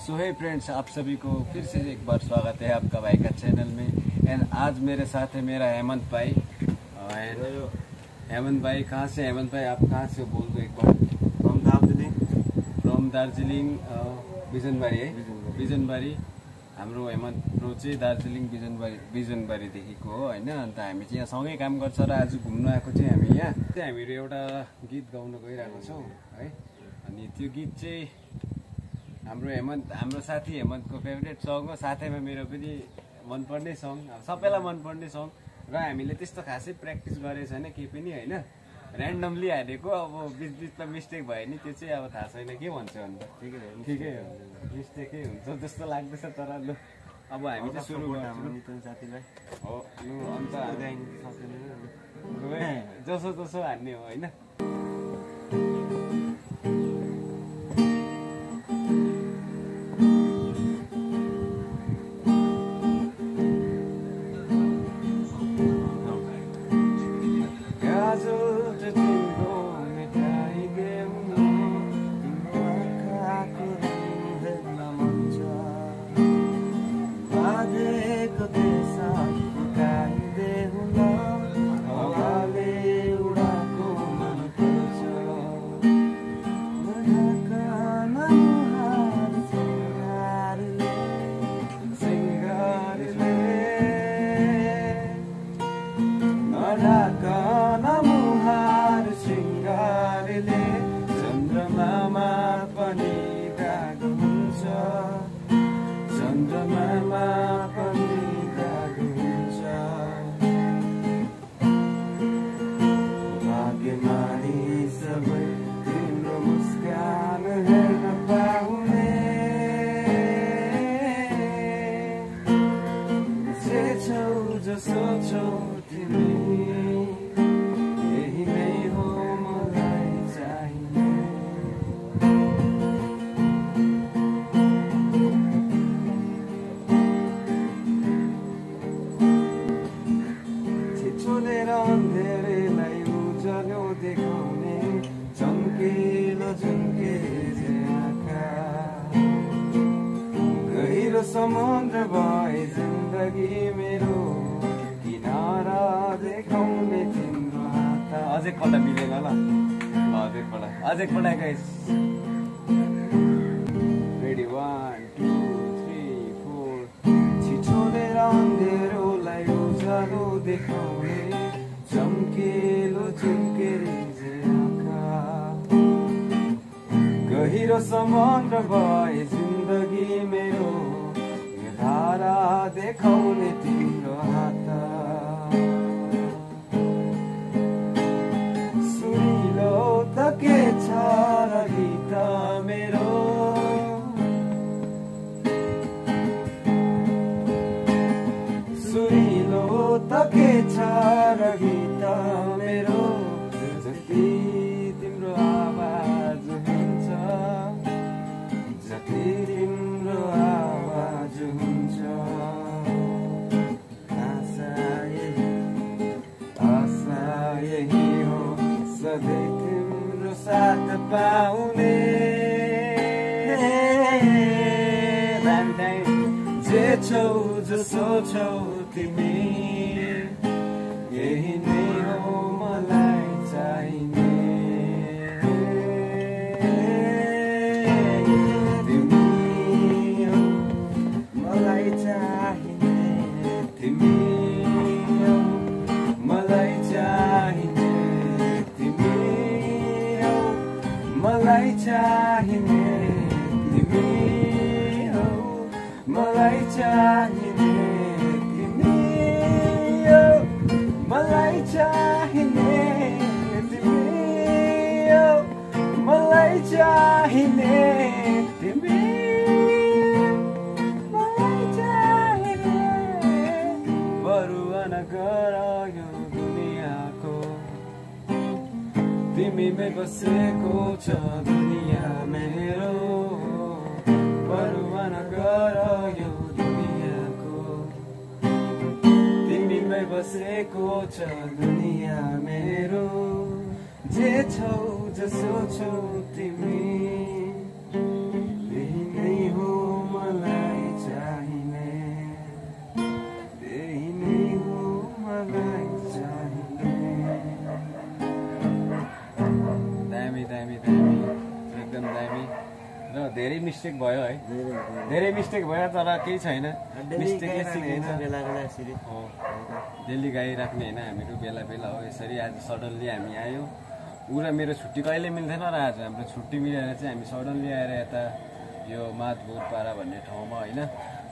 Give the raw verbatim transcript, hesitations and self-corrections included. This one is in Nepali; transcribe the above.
सो हे फ्रेंड्स, आप सभी को फिर से एक बार स्वागत है आपका भाई का चैनल में। एंड आज मेरे साथ है मेरा हेमंत भाई। एंड हेमंत भाई कहाँ से? हेमंत भाई आप कहाँ से? बोल दो एक बार। फ्रम दार्जिलिङ। फ्रम दार्जिलिङ बिजनबारी है, बिजनबारी। हाम्रो हेमन्त ब्रो चाहिँ दार्जिलिङ बिजनबारी बिजनबारीदेखिको हो होइन। अन्त हामी चाहिँ यहाँ सँगै काम गर्छ र आज घुम्न आएको चाहिँ हामी यहाँ चाहिँ हामीहरू एउटा गीत गाउन गइरहेको छौँ है। अनि त्यो गीत चाहिँ हाम्रो हेमन्त हाम्रो साथी हेमन्तको फेभरेट सङ हो, साथैमा मेरो पनि मनपर्ने सङ, सबैलाई मनपर्ने सङ। र हामीले त्यस्तो खासै प्र्याक्टिस गरेको छैन केही पनि होइन, ऱ्यान्डमली हालेको। अब बिच बिचमा मिस्टेक भयो नि त्यो चाहिँ अब थाहा छैन के भन्छ अन्त। ठिकै हो, ठिकै हो, मिस्टेकै हुन्छ जस्तो लाग्दैछ। तर लु अब हामी चाहिँ सुरु गर्छौँ साथीलाई हो। लु अन्त जसो जसो हान्ने हो होइन। समुद्र भए जिन्दगी मेरो किनारा देखाउने तिम्रो हात। अझै एकपल्ट मिलेन ल, अझै एकपल्ट अझै एकपल्ट guys. Ready, one two three four. छिछोलेर अँधेरोलाई उज्यालो देखाउने चम्केलो चम्केरी जे आँखा। गहिरो समुद्र भए जिन्दगी मेरो धारा देखाउने तिम्रो हात। सुनिलो त के छ र गीत मेरो, सुनिलो त के छ र गीत मेरो। जति तिम्रो आवाज हुन्छ, जति तिम्रो आवाज हुन्छ, आशा यही आशा यही हो सधैँ तिम्रो साथ पाउने। जे छौ जसो छौ तिमी, यही नै हो मलाई चाहिने। तिमी हो मलाई चाहिने, तिमी हो मलाई चाहिने, तिमी हो मलाई चाहिने, तिमी हो मलाई चाहिने, तिमी हो मलाई चाहिने, तिमी हो मलाई चाहिने, तिमी मलाई चाहिने। बरुवा नगर यो दुनियाँको, तिमीमै बसेको छ दुनियाँ मेरो। बरुवा नगर यो दुनियाँको, तिमीमै बसेको छ दुनियाँ मेरो। जे छौ जसो छौ तिमी, यही नै हो धेरै मिस्टेक भयो है, धेरै मिस्टेक भयो तर केही छैन, मिस्टेकले सिक्दैन। हो डेली गाइराख्ने होइन हामीहरू, बेला बेला हो यसरी। आज सडनली हामी आयो, ऊ र मेरो छुट्टी कहिले मिल्थेन र आज हाम्रो छुट्टी मिलेर चाहिँ हामी सडनली आएर यता यो माधपुर पारा भन्ने ठाउँमा होइन